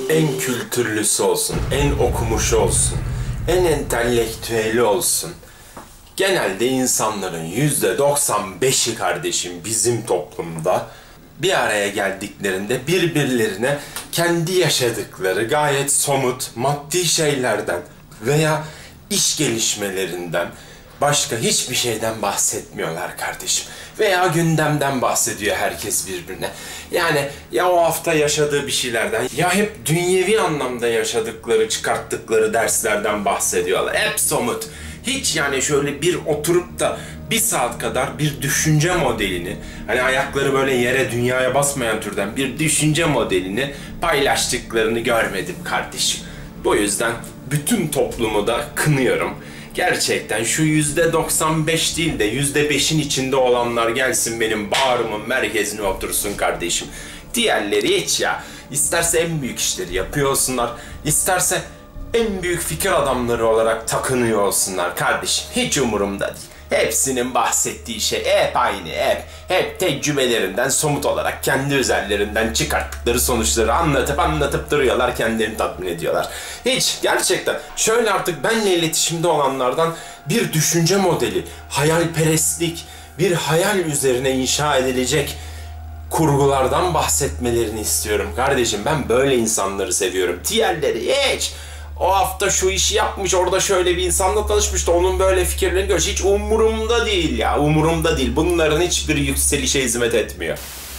en kültürlüsü olsun, en okumuşu olsun, en entelektüeli olsun. Genelde insanların %95'i kardeşim bizim toplumda bir araya geldiklerinde birbirlerine kendi yaşadıkları gayet somut, maddi şeylerden veya iş gelişmelerinden başka hiçbir şeyden bahsetmiyorlar kardeşim. Veya gündemden bahsediyor herkes birbirine. Yani ya o hafta yaşadığı bir şeylerden ya hep dünyevi anlamda yaşadıkları, çıkarttıkları derslerden bahsediyorlar. Hep somut. Hiç yani şöyle bir oturup da bir saat kadar bir düşünce modelini, hani ayakları böyle yere, dünyaya basmayan türden bir düşünce modelini paylaştıklarını görmedim kardeşim. Bu yüzden bütün toplumu da kınıyorum. Gerçekten şu %95 değil de %5'in içinde olanlar gelsin benim bağrımın merkezine otursun kardeşim. Diğerleri hiç ya. İsterse en büyük işleri yapıyor olsunlar, isterse en büyük fikir adamları olarak takınıyor olsunlar kardeşim. Hiç umurumda değil. Hepsinin bahsettiği şey hep aynı, hep tecrübelerinden somut olarak kendi üzerlerinden çıkarttıkları sonuçları anlatıp duruyorlar, kendilerini tatmin ediyorlar. Hiç gerçekten şöyle artık benle iletişimde olanlardan bir düşünce modeli, hayalperestlik, bir hayal üzerine inşa edilecek kurgulardan bahsetmelerini istiyorum kardeşim. Ben böyle insanları seviyorum. Diğerleri hiç. O hafta şu işi yapmış, orada şöyle bir insanla tanışmıştı, onun böyle fikirlerini görüş. Hiç umurumda değil ya, umurumda değil. Bunların hiçbiri yükselişe hizmet etmiyor.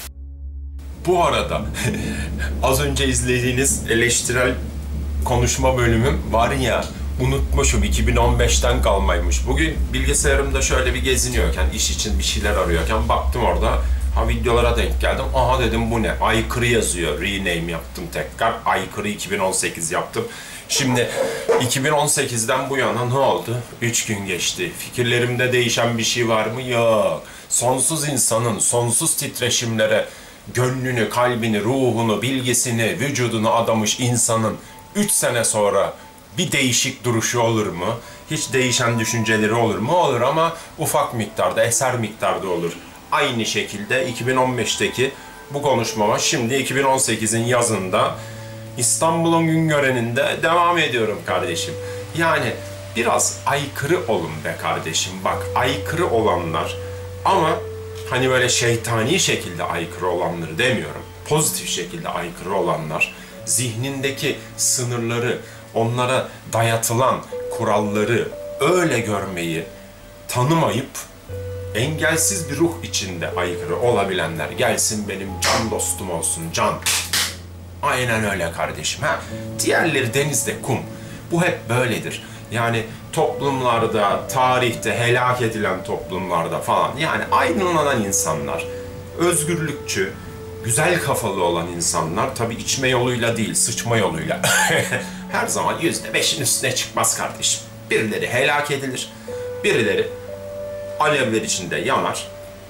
Bu arada az önce izlediğiniz eleştirel konuşma bölümüm var ya, unutmuşum, 2015'ten kalmaymış. Bugün bilgisayarımda şöyle bir geziniyorken, iş için bir şeyler arıyorken baktım orada. Videolara denk geldim. Aha dedim bu ne? Aykırı yazıyor. Rename yaptım tekrar. Aykırı 2018 yaptım. Şimdi 2018'den bu yana ne oldu? 3 gün geçti. Fikirlerimde değişen bir şey var mı? Yok. Sonsuz insanın sonsuz titreşimlere gönlünü, kalbini, ruhunu, bilgisini, vücudunu adamış insanın 3 sene sonra bir değişik duruşu olur mu? Hiç değişen düşünceleri olur mu? Olur ama ufak miktarda, eser miktarda olur. Aynı şekilde 2015'teki bu konuşmama şimdi 2018'in yazında İstanbul'un Güngören'inde devam ediyorum kardeşim. Yani biraz aykırı olun be kardeşim. Bak, aykırı olanlar, ama hani böyle şeytani şekilde aykırı olanları demiyorum. Pozitif şekilde aykırı olanlar, zihnindeki sınırları, onlara dayatılan kuralları öyle görmeyi tanımayıp engelsiz bir ruh içinde aykırı olabilenler gelsin benim can dostum olsun, can. Aynen öyle kardeşim. Diğerleri denizde kum. Bu hep böyledir. Yani toplumlarda, tarihte helak edilen toplumlarda falan, yani aydınlanan insanlar, özgürlükçü, güzel kafalı olan insanlar, tabii içme yoluyla değil, sıçma yoluyla her zaman %5'in üstüne çıkmaz kardeşim. Birileri helak edilir, birileri alevler içinde yanar.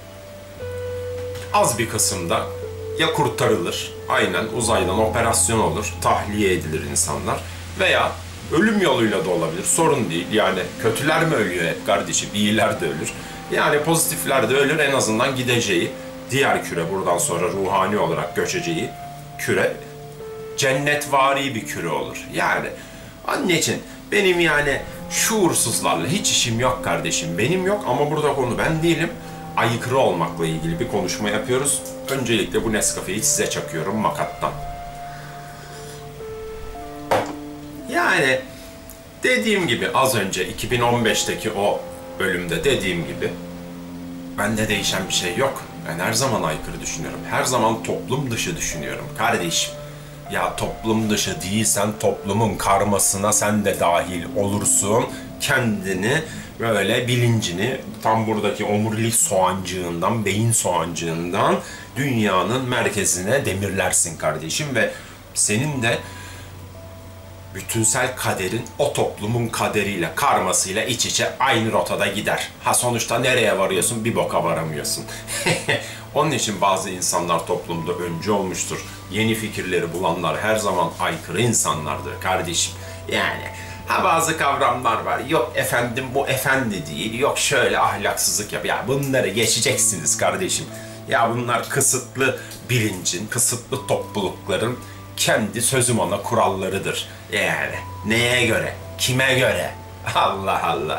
Az bir kısımda ya kurtarılır, aynen uzaydan operasyon olur, tahliye edilir insanlar, veya ölüm yoluyla da olabilir, sorun değil. Yani kötüler mi ölüyor hep kardeşim, iyiler de ölür. Yani pozitifler de ölür, en azından gideceği diğer küre, buradan sonra ruhani olarak göçeceği küre cennetvari bir küre olur. Yani onun için benim yani şuursuzlarla hiç işim yok kardeşim, benim yok, ama burada konu ben değilim. Aykırı olmakla ilgili bir konuşma yapıyoruz. Öncelikle bu Nescafe'yi size çakıyorum makattan. Yani dediğim gibi az önce 2015'teki o bölümde dediğim gibi bende değişen bir şey yok. Ben her zaman aykırı düşünüyorum. Her zaman toplum dışı düşünüyorum kardeşim. Ya toplum dışı değilsen toplumun karmasına sen de dahil olursun. Kendini böyle, bilincini tam buradaki omurilik soğancığından, beyin soğancığından dünyanın merkezine demirlersin kardeşim ve senin de bütünsel kaderin o toplumun kaderiyle, karmasıyla iç içe aynı rotada gider. Ha sonuçta nereye varıyorsun? Bir boka varamıyorsun. Onun için bazı insanlar toplumda öncü olmuştur. Yeni fikirleri bulanlar her zaman aykırı insanlardır kardeşim. Yani bazı kavramlar var. Yok efendim bu efendi değil. Yok şöyle ahlaksızlık yap. Ya bunları geçeceksiniz kardeşim. Ya bunlar kısıtlı bilincin, kısıtlı toplulukların kendi sözüm ona kurallarıdır. Yani neye göre, kime göre? Allah Allah.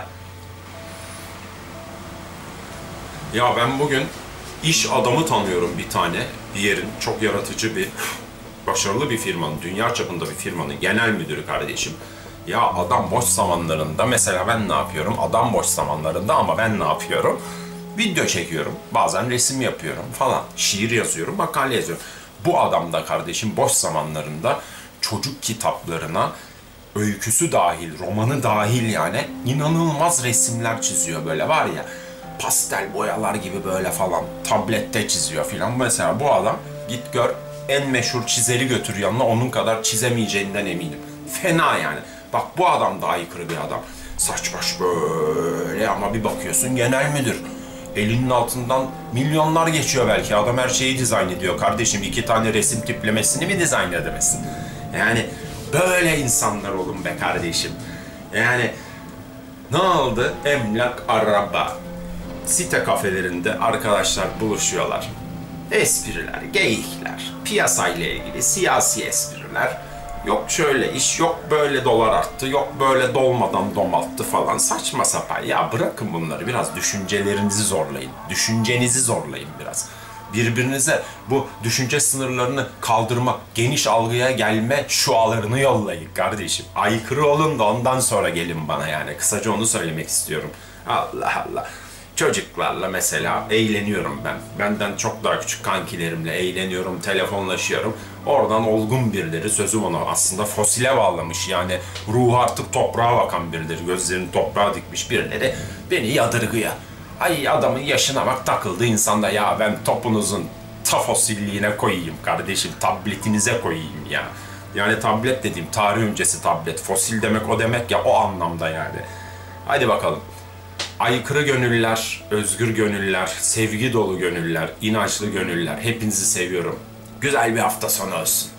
Ya ben bugün iş adamı tanıyorum bir tane. Bir yerin çok yaratıcı bir, başarılı bir firmanın, dünya çapında bir firmanın genel müdürü kardeşim. Ya adam boş zamanlarında, mesela ben ne yapıyorum? Adam boş zamanlarında ama ben ne yapıyorum? Video çekiyorum, bazen resim yapıyorum falan. Şiir yazıyorum, makale yazıyorum. Bu adam da kardeşim boş zamanlarında çocuk kitaplarına öyküsü dahil, romanı dahil yani inanılmaz resimler çiziyor böyle var ya. Pastel boyalar gibi böyle falan tablette çiziyor filan. Mesela bu adam git gör en meşhur çizeri götür yanına onun kadar çizemeyeceğinden eminim. Fena yani. Bak bu adam da aykırı bir adam. Saç baş böyle ama bir bakıyorsun genel müdür. Elinin altından milyonlar geçiyor belki. Adam her şeyi dizayn ediyor. Kardeşim 2 tane resim tiplemesini mi dizayn edemesin? Yani böyle insanlar olun be kardeşim. Yani ne oldu? Emlak, araba. Site kafelerinde arkadaşlar buluşuyorlar. Espriler, geyikler, piyasayla ilgili siyasi espriler. Yok şöyle iş, yok böyle dolar arttı, yok böyle dolmadan domalttı falan. Saçma sapan. Ya bırakın bunları, biraz düşüncelerinizi zorlayın. Düşüncenizi zorlayın biraz. Birbirinize bu düşünce sınırlarını kaldırma, geniş algıya gelme şualarını yollayın kardeşim. Aykırı olun da ondan sonra gelin bana yani. Kısaca onu söylemek istiyorum. Allah Allah. Çocuklarla mesela eğleniyorum ben. Benden çok daha küçük kankilerimle eğleniyorum, telefonlaşıyorum. Oradan olgun birileri, sözüm ona aslında fosile bağlamış. Yani ruhu artık toprağa bakan birileri, gözlerini toprağa dikmiş birileri beni yadırgıyor. Ay adamın yaşına bak takıldı insanda, ya ben topunuzun ta fosilliğine koyayım kardeşim, tabletinize koyayım ya. Yani tablet dediğim tarih öncesi tablet, fosil demek o demek ya, o anlamda yani. Hadi bakalım. Aykırı gönüller, özgür gönüller, sevgi dolu gönüller, inançlı gönüller. Hepinizi seviyorum. Güzel bir hafta sonu olsun.